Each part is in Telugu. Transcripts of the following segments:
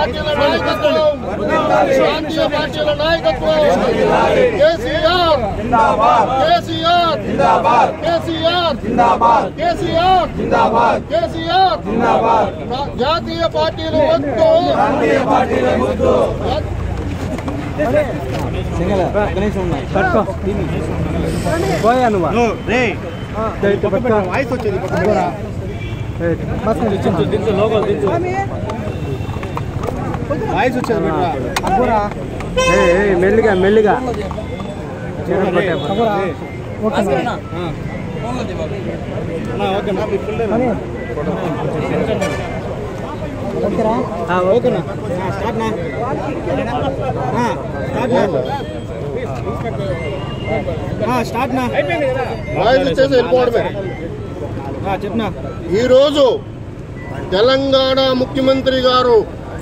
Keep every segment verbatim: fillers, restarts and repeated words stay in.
పార్టీల నాయకత్వం ప్రాంతీయ పార్టీల నాయకత్వం కేసీఆర్ జిందాబాద్ కేసీఆర్ జిందాబాద్ కేసీఆర్ జిందాబాద్ కేసీఆర్ జిందాబాద్ కేసీఆర్ జిందాబాద్ జాతీయ పార్టీలు వద్దు ప్రాంతీయ పార్టీలు వద్దు సింగల గణేష్ ఉన్నాయి పట్టుకో పోయా నువ్వు రే వాయిస్ వచ్చేది పట్టుకోరా బస్ దించు దించు లోగో దించు వాయిస్ వచ్చేది పెట్టరా పట్టుకోరా ఏ ఏ మెల్లిగా మెల్లిగా చేరో పట్టే పట్టుకోరా ఓకేనా ఫోన్ లో దివా నా ఓకేనా మీ ఫుల్ డే ఓకేనా ఆ ఓకేనా స్టార్ట్ నా ఆ స్టార్ట్ నా ఆ స్టార్ట్ నా అయిపోయింది కదా వాయిస్ వచ్చేసి వెళ్ళిపోవడమే ఆ చెప్పనా ఈ రోజు తెలంగాణ ముఖ్యమంత్రి గారు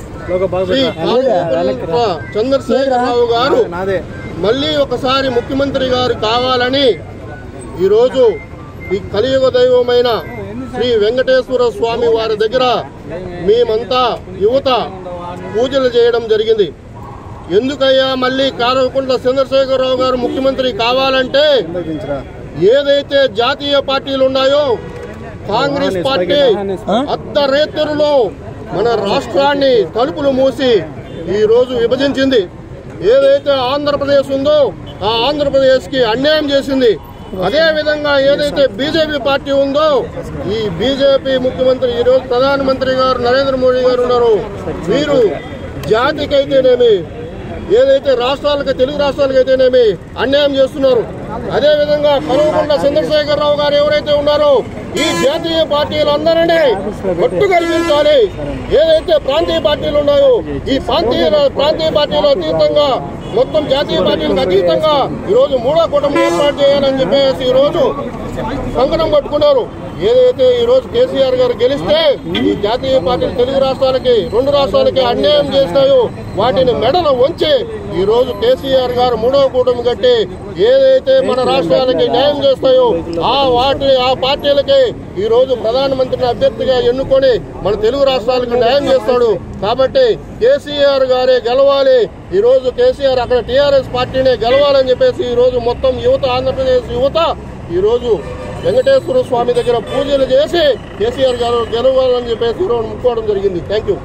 చంద్రశేఖరరావు గారు మళ్ళీ ఒకసారి ముఖ్యమంత్రి గారు కావాలని ఈరోజు ఈ కలియుగ దైవమైన శ్రీ వెంకటేశ్వర స్వామి వారి దగ్గర మేమంతా యువత పూజలు చేయడం జరిగింది. ఎందుకయ్యా మళ్ళీ కారవకుంట్ల చంద్రశేఖరరావు గారు ముఖ్యమంత్రి కావాలంటే ఏదైతే జాతీయ పార్టీలు ఉన్నాయో కాంగ్రెస్ పార్టీ అర్ధరేత్రులో మన రాష్ట్రాన్ని తలుపులు మూసి ఈ రోజు విభజించింది. ఏదైతే ఆంధ్రప్రదేశ్ ఉందో ఆ ఆంధ్రప్రదేశ్ కి అన్యాయం చేసింది. అదే విధంగా ఏదైతే బీజేపీ పార్టీ ఉందో ఈ బీజేపీ ముఖ్యమంత్రి ఈ రోజు ప్రధానమంత్రి గారు నరేంద్ర మోడీ గారు ఉన్నారు. వీరు జాతికైతేనేమి ఏదైతే రాష్ట్రాలకు తెలుగు రాష్ట్రాలకైతేనేమి అన్యాయం చేస్తున్నారు. అదే విధంగా కల్వకుంట్ల చంద్రశేఖరరావు గారు ఎవరైతే ఉన్నారో ఈ జాతీయ పార్టీలందరినీ ఒట్టు కల్పించాలి. ఏదైతే ప్రాంతీయ పార్టీలు ఉన్నాయో ఈ ప్రాంతీయ ప్రాంతీయ పార్టీలు అతీతంగా మొత్తం జాతీయ పార్టీలకు అతీతంగా ఈ రోజు మూడో కూటమి ఏర్పాటు చేయాలని చెప్పేసి ఈ రోజు కంకణం కట్టుకున్నారు. ఏదైతే ఈ రోజు కేసీఆర్ గారు గెలిస్తే ఈ జాతీయ పార్టీలు తెలుగు రాష్ట్రాలకి రెండు రాష్ట్రాలకి అన్యాయం చేస్తాయో వాటిని మెడలు వంచి ఈ రోజు కేసీఆర్ గారు మూడవ కూటమి కట్టి ఏదైతే మన రాష్ట్రాలకి న్యాయం చేస్తాయో ఆ వాటి ఆ పార్టీలకి ఈ రోజు ప్రధానమంత్రిని అభ్యర్థిగా ఎన్నుకొని మన తెలుగు రాష్ట్రాలకు న్యాయం చేస్తాడు. కాబట్టి కేసీఆర్ గారే గెలవాలి. ఈ రోజు కేసీఆర్ అక్కడ టీఆర్ఎస్ పార్టీనే గెలవాలని చెప్పేసి ఈ రోజు మొత్తం యువత ఆంధ్రప్రదేశ్ యువత ఈ రోజు వెంకటేశ్వర స్వామి దగ్గర పూజలు చేసి కేసీఆర్ గారు గెలవాలని చెప్పేసి ఈరోజు ముక్కోవడం జరిగింది. Thank you.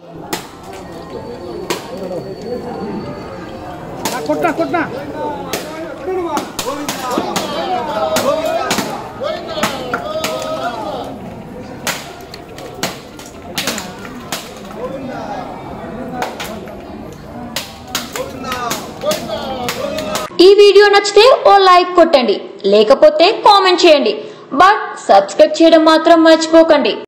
ఈ వీడియో నచ్చితే ఓ లైక్ కొట్టండి, లేకపోతే కామెంట్ చేయండి. బట్ సబ్స్క్రైబ్ చేయడం మాత్రం మర్చిపోకండి.